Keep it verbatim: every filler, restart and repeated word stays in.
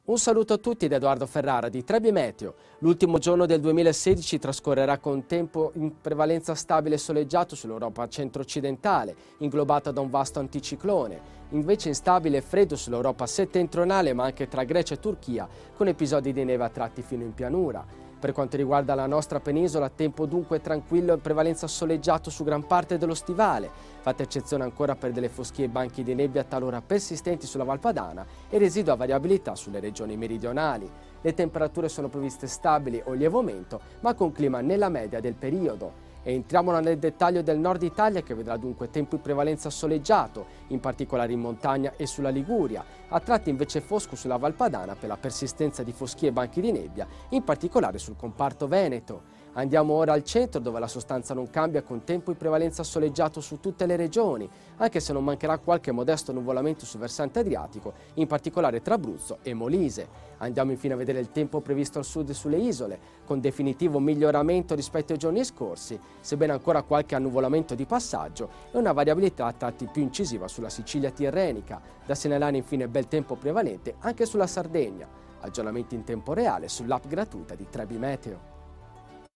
Un saluto a tutti da Edoardo Ferrara di Trebi Meteo. L'ultimo giorno del duemilasedici trascorrerà con tempo in prevalenza stabile e soleggiato sull'Europa centro-occidentale, inglobata da un vasto anticiclone, invece instabile e freddo sull'Europa settentrionale ma anche tra Grecia e Turchia, con episodi di neve a tratti fino in pianura. Per quanto riguarda la nostra penisola, tempo dunque tranquillo e prevalenza soleggiato su gran parte dello stivale, fatta eccezione ancora per delle foschie e banchi di nebbia talora persistenti sulla Val Padana e residua variabilità sulle regioni meridionali. Le temperature sono previste stabili o lieve aumento, ma con clima nella media del periodo. E entriamo nel dettaglio del nord Italia, che vedrà dunque tempo in prevalenza soleggiato, in particolare in montagna e sulla Liguria, a tratti invece fosco sulla Val Padana per la persistenza di foschie e banchi di nebbia, in particolare sul comparto veneto. Andiamo ora al centro, dove la sostanza non cambia, con tempo in prevalenza soleggiato su tutte le regioni, anche se non mancherà qualche modesto nuvolamento sul versante adriatico, in particolare tra Abruzzo e Molise. Andiamo infine a vedere il tempo previsto al sud e sulle isole, con definitivo miglioramento rispetto ai giorni scorsi, sebbene ancora qualche annuvolamento di passaggio e una variabilità a tratti più incisiva sulla Sicilia tirrenica. Da segnalare infine bel tempo prevalente anche sulla Sardegna. Aggiornamenti in tempo reale sull'app gratuita di Trebi Meteo.